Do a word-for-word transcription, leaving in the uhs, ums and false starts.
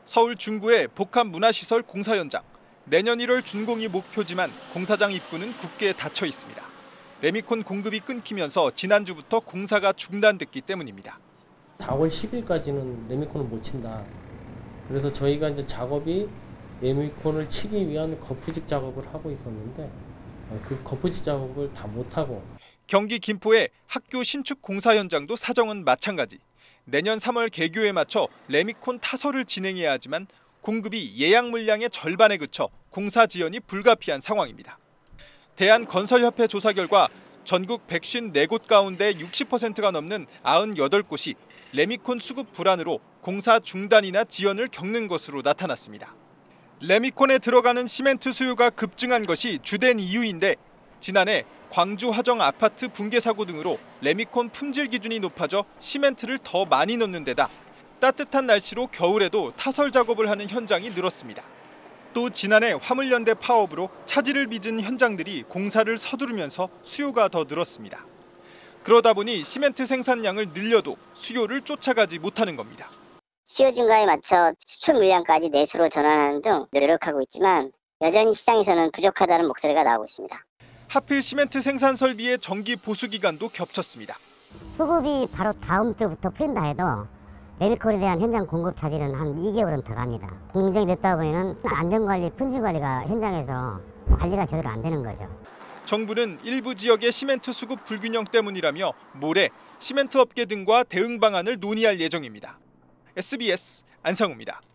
서울 중구의 복합문화시설 공사 현장. 내년 일월 준공이 목표지만 공사장 입구는 굳게 닫혀 있습니다. 레미콘 공급이 끊기면서 지난주부터 공사가 중단됐기 때문입니다. 사월 십일까지는 레미콘을 못 친다. 그래서 저희가 이제 작업이 레미콘을 치기 위한 거푸집 작업을 하고 있었는데 그 거푸집 작업을 다 못하고. 경기 김포의 학교 신축 공사 현장도 사정은 마찬가지. 내년 삼월 개교에 맞춰 레미콘 타설을 진행해야 하지만 공급이 예약 물량의 절반에 그쳐 공사 지연이 불가피한 상황입니다. 대한건설협회 조사 결과 전국 백오십사 곳 가운데 육십 퍼센트가 넘는 구십팔 곳이 레미콘 수급 불안으로 공사 중단이나 지연을 겪는 것으로 나타났습니다. 레미콘에 들어가는 시멘트 수요가 급증한 것이 주된 이유인데 지난해 광주 화정 아파트 붕괴 사고 등으로 레미콘 품질 기준이 높아져 시멘트를 더 많이 넣는 데다 따뜻한 날씨로 겨울에도 타설 작업을 하는 현장이 늘었습니다. 또 지난해 화물연대 파업으로 차질을 빚은 현장들이 공사를 서두르면서 수요가 더 늘었습니다. 그러다 보니 시멘트 생산량을 늘려도 수요를 쫓아가지 못하는 겁니다. 수요 증가에 맞춰 수출 물량까지 내수로 전환하는 등 노력하고 있지만 여전히 시장에서는 부족하다는 목소리가 나오고 있습니다. 하필 시멘트 생산 설비의 정기 보수 기간도 겹쳤습니다. 수급이 바로 다음 주부터 풀린다 해도 레미콘에 대한 현장 공급 차질은 한 이 개월은 더 갑니다. 공정이 됐다 보면 안전관리, 품질관리가 현장에서 관리가 제대로 안 되는 거죠. 정부는 일부 지역의 시멘트 수급 불균형 때문이라며 모레 시멘트 업계 등과 대응 방안을 논의할 예정입니다. 에스비에스 안상우입니다.